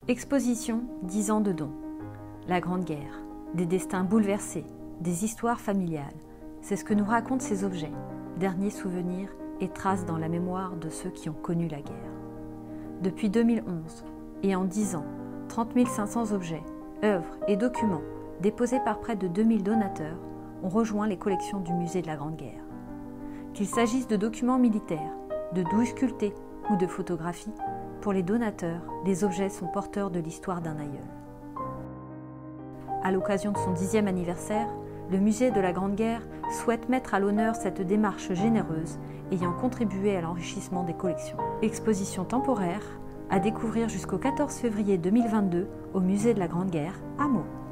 Exposition 10 ans de don. La Grande Guerre. Des destins bouleversés, des histoires familiales. C'est ce que nous racontent ces objets, derniers souvenirs et traces dans la mémoire de ceux qui ont connu la guerre. Depuis 2011, et en 10 ans, 30 500 objets, œuvres et documents déposés par près de 2000 donateurs ont rejoint les collections du musée de la Grande Guerre. Qu'il s'agisse de documents militaires, de douilles sculptées ou de photographies, pour les donateurs, les objets sont porteurs de l'histoire d'un aïeul. À l'occasion de son 10e anniversaire, le musée de la Grande Guerre souhaite mettre à l'honneur cette démarche généreuse ayant contribué à l'enrichissement des collections. Exposition temporaire à découvrir jusqu'au 14 février 2022 au musée de la Grande Guerre à Meaux.